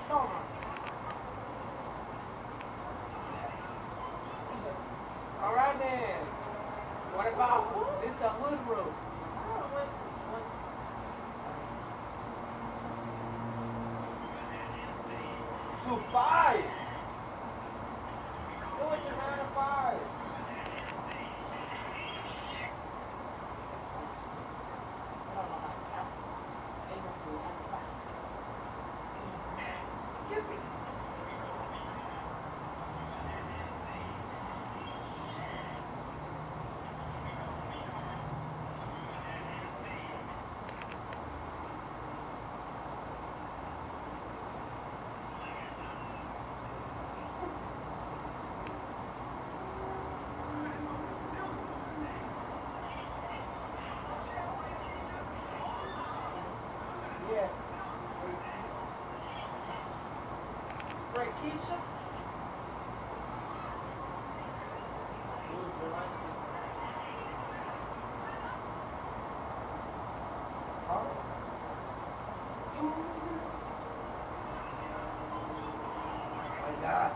Alright then. What about this a hood road? To 5. Do it to 9 to 5. Keisha? My God.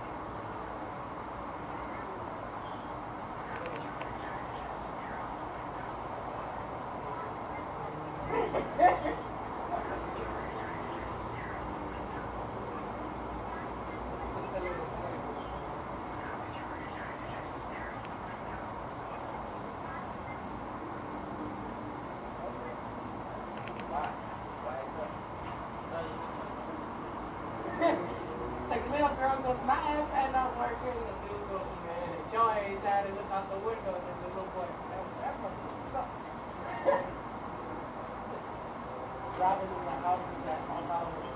Like the little girl goes, my iPad not working, and the dude goes, man, and Joy ain't out and look out the window, and the little boy, that must suck. Driving in the house is at $1.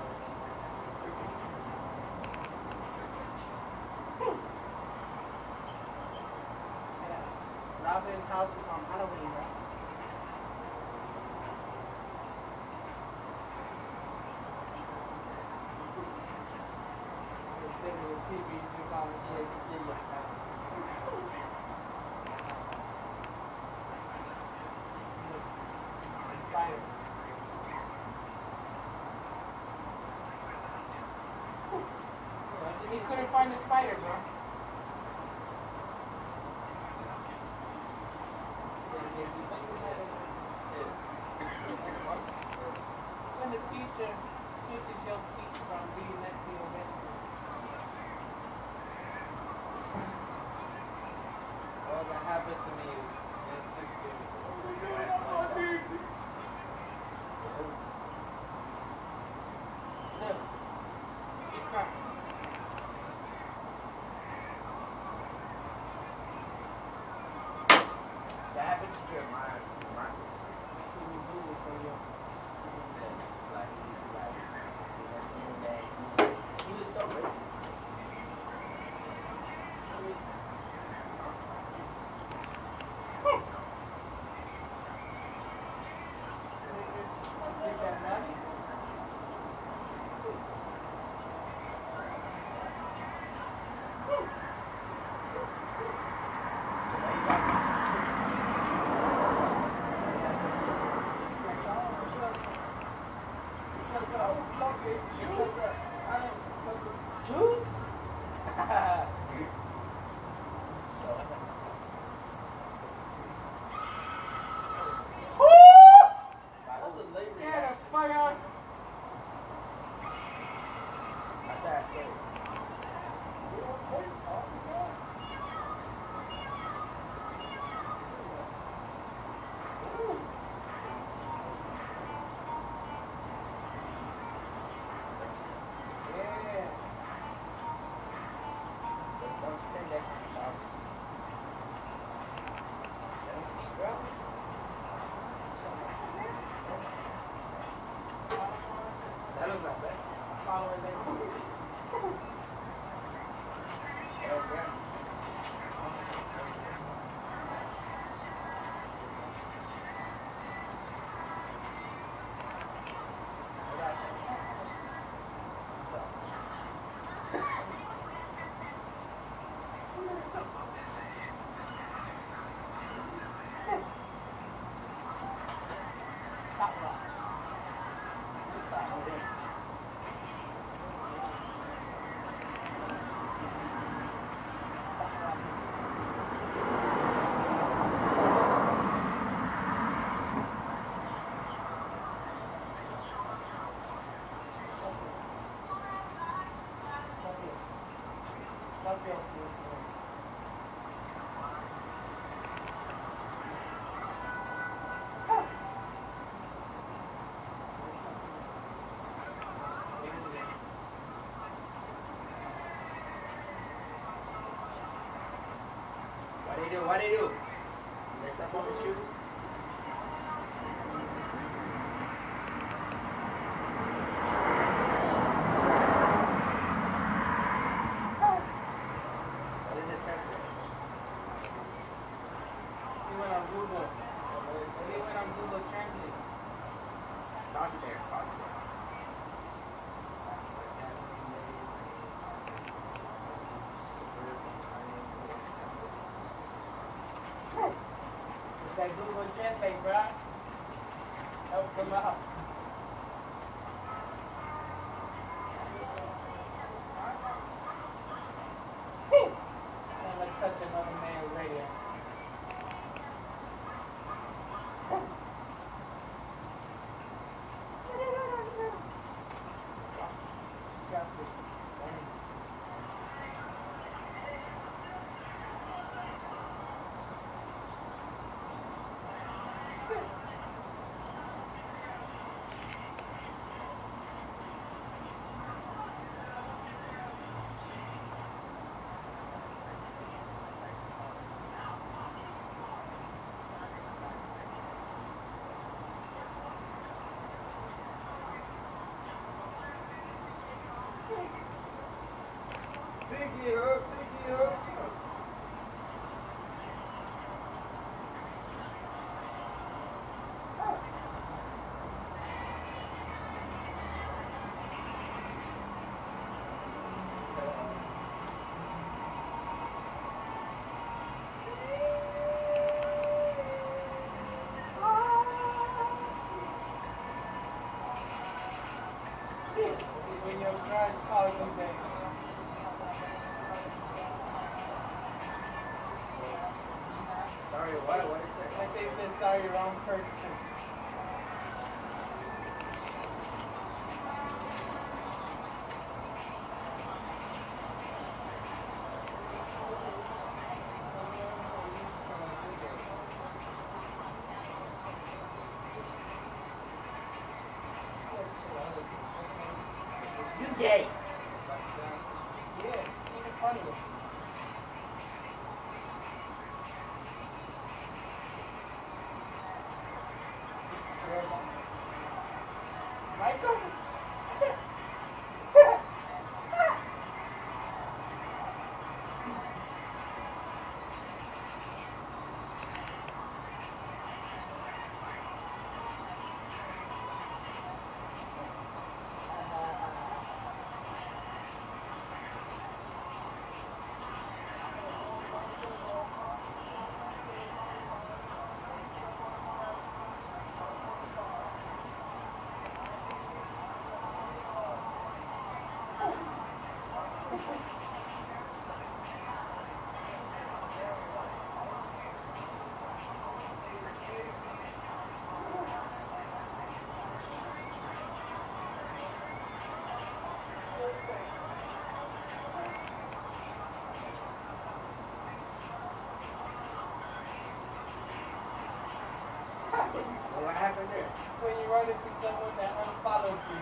Robin house is on Halloween, right? TV, you probably see it like that. Spider. He couldn't find the spider, bro. In the future, switches your seat from being next to your best. Well, that happened to me in 6 years. No. Get cracked. That happened to Jeremiah. So you do it for you. He was so racist. feel food. What do you do? They step on the shoe? What is it text? He went on Google. He went on Google Translate. Toss it there. Toss it there. It's like Google Translate, bruh. Help them out. Let's touch another man's radio. Piggy hook, piggy hook. When your crush calls you back. Sorry, what? What is it? Like they said, sorry, wrong person. You gay. Yeah, it's funny. Michael? What happened there? When you run into someone that unfollows you.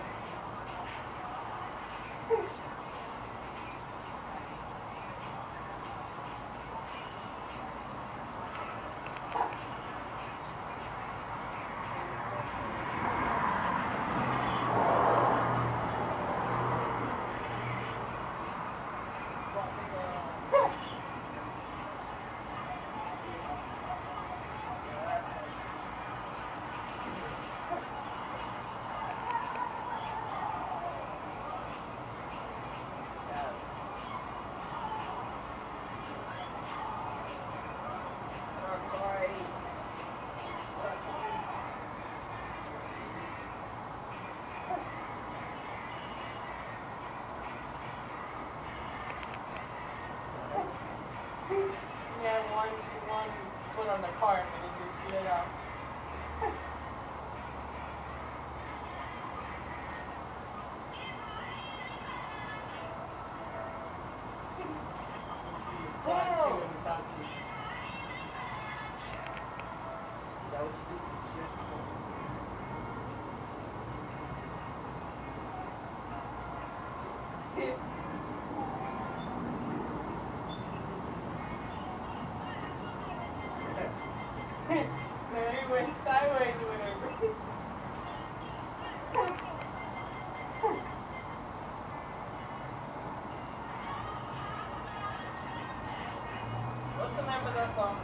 Yeah, one foot on the cart and it just slid out. Man, he went sideways with it. What's the name of that song?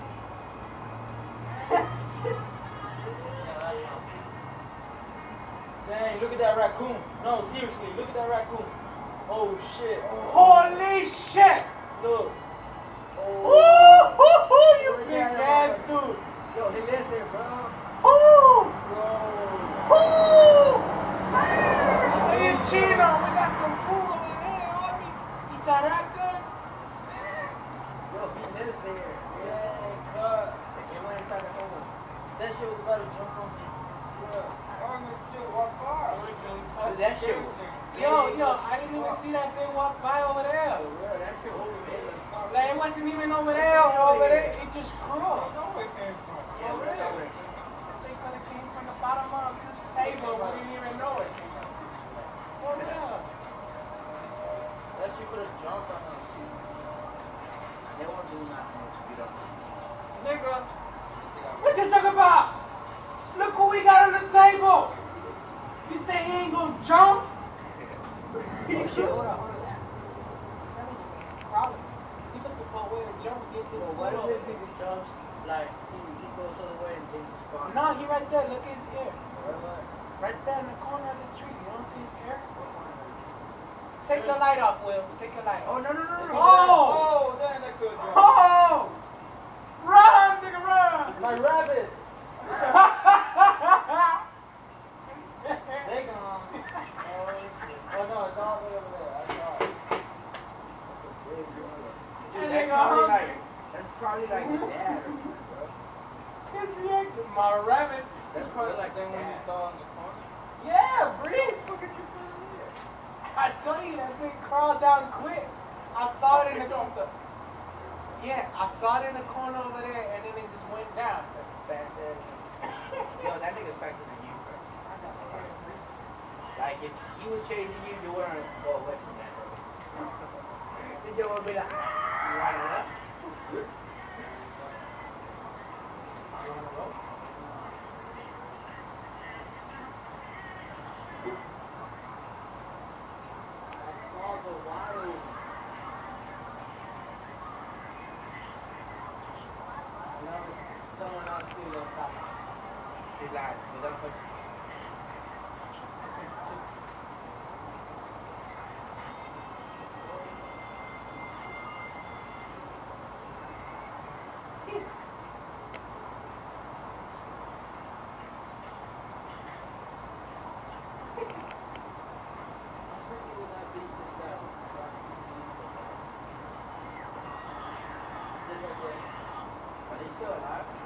Dang, look at that raccoon. No, seriously, look at that raccoon. Oh shit. Holy shit! Look. Ooh, you big ass dude. Yo, he lives there, bro. Ooh, Bro. ooh. Hey, Chino, we got some food over there, homie. You saw that good? Yo, he lives there. Yeah, cut. He went inside the home. That shit was about to jump on me. Dude, that shit was Yo, I didn't even see that thing walk by over there. real. That shit was big. Like, it wasn't even over there, over there. It just crawled. Yeah, For we're real. over. They could have came from the bottom of this table. We didn't even know it. Oh, yeah. That shit could have jumped on us. They won't do nothing. You know. Nigga, what you talking about? Look what we got on the table. You think he ain't gonna jump? Oh shit, hold on. Probably. He looking for a way to jump and get this. Well, what if he jumps, like, he goes all the way and things gone? No, he right there. Look at his ear. Right there in the corner of the tree. You don't see his ear? Take the light off, Will. Take your light Oh, off. no, no, no, no. Oh! damn, that could jump. Oh! Run, nigga, run! My rabbit. They gone. Oh no, it's all the way over there. I saw it. Dude, that's probably like his dad or something, bro. His reaction. My rabbit. That's probably like Same his one you dad. saw in the corner. Yeah, breathe. I told you that thing crawled down quick. I saw it in the corner. Yeah, I saw it in the corner over there, and then it just went down. Faster. Yo, that nigga's faster than you, bro. Like, if he was chasing you, you wouldn't go away from that, bro. Then you would be like, you want to run? Someone else steal your stuff. He's like, you don't put Are they still alive?